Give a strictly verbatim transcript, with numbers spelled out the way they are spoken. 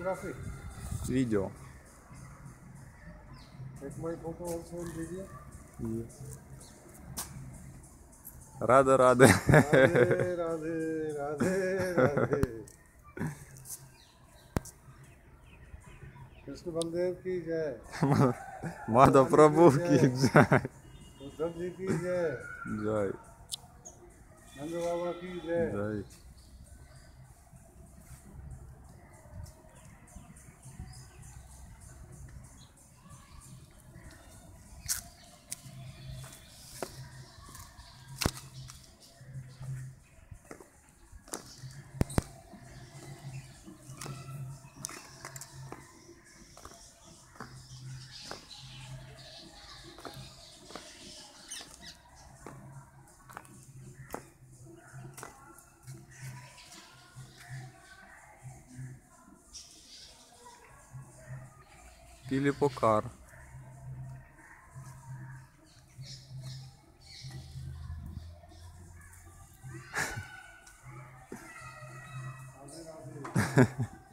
photography? Video. Take my photo also in video? Yes. Radhe Radhe. Radhe Radhe Radhe Radhe. Krishna Baldev की जय। माधव प्रभु की जय। उद्धव जी की जय। जय। नंद बाबा की जय। जय। Пили покар. राधे राधे।